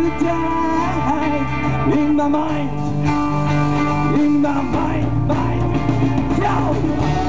today in my mind, mind, yo!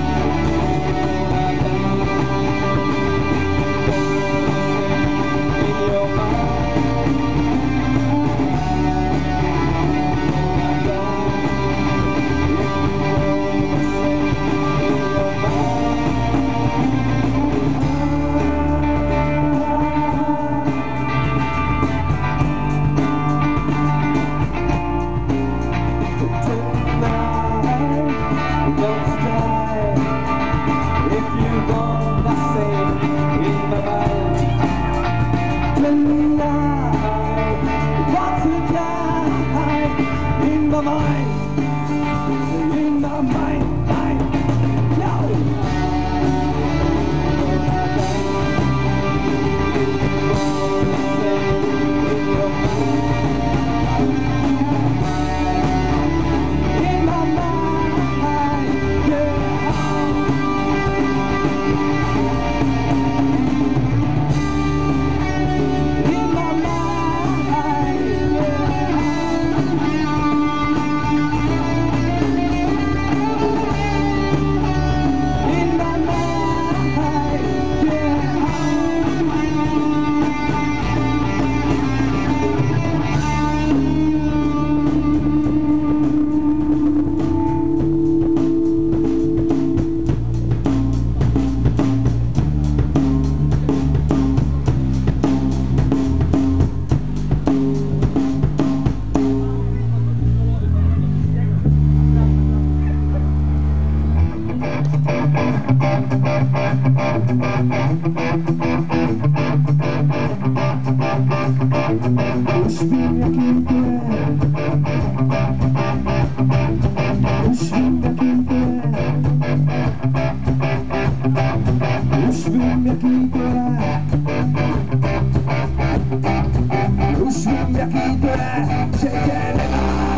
Už vím, jaký to je. Už vím, jaký to je. Už vím, jaký to je. Už vím, jaký to je, že tě nemám.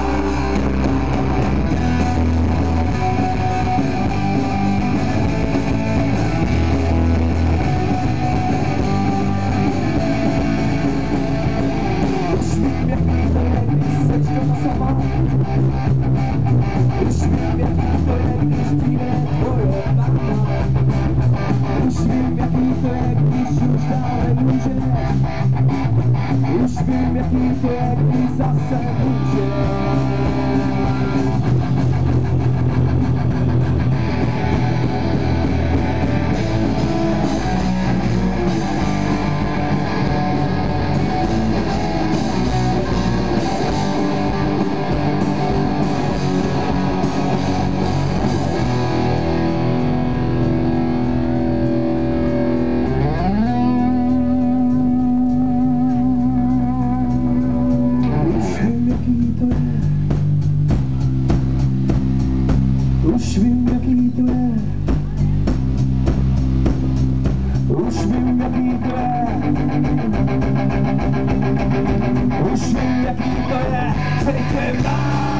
Už vím, jaký to je, když přijde tvoje máma. Už vím, jaký to je, když už dál nemůžeš. Už vím, jaký to je, když zase můžeš. Už vím, jaký to je. Už vím, jaký to je. Už vím, jaký to je. Teď tě mám.